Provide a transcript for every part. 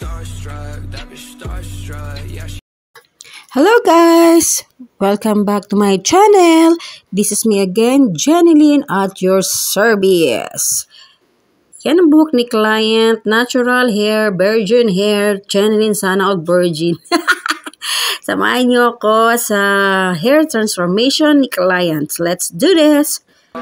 Hello guys! Welcome back to my channel. This is me again, Jenilyn at your service. Yan ang buhok ni client, natural hair, virgin hair, Jenilyn sana all virgin. Samahan niyo ako sa hair transformation ni client. Let's do this!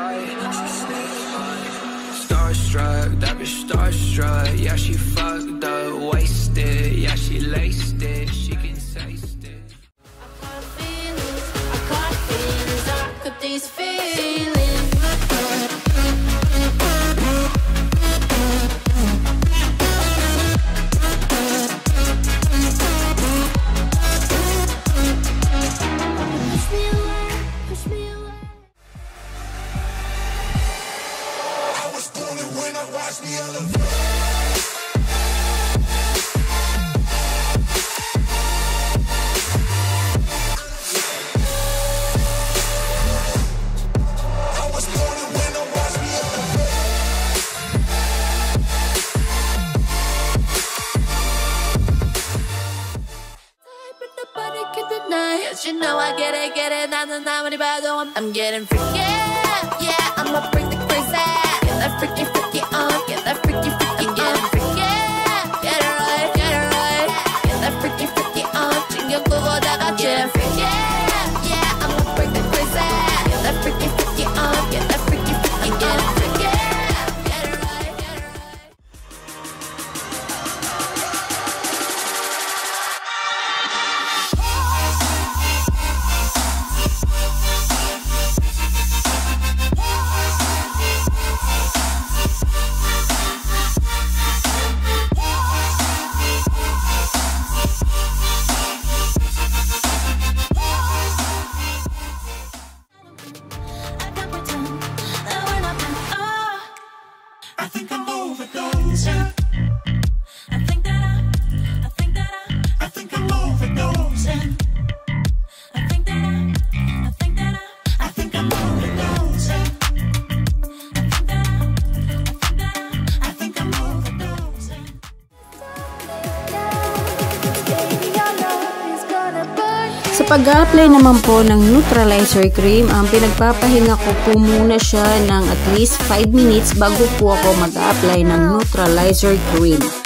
Starstruck, that bitch starstruck. Yeah, she fucked up, wasted. Yeah, she laced it. She can taste it. I caught these feelings. Push me away. I was born when I watched the elephant. You know I get it, 나는 아무리 봐도 I'm getting freaky, yeah, I'ma bring the crazy. Get that freaky, freaky on, get that freaky, freaky on. Getting freaky, get it right, get that freaky, freaky on. 신경 끄고 다 같이 freaky, yeah, I'ma bring the crazy. Get that freaky, freaky on, get that freaky, freaky on. Getting freaky, get it right, Sa pag-apply naman po ng neutralizer cream, ang pinagpapahinga ko po muna siya ng at least 5 minutes bago po ako mag-apply ng neutralizer cream.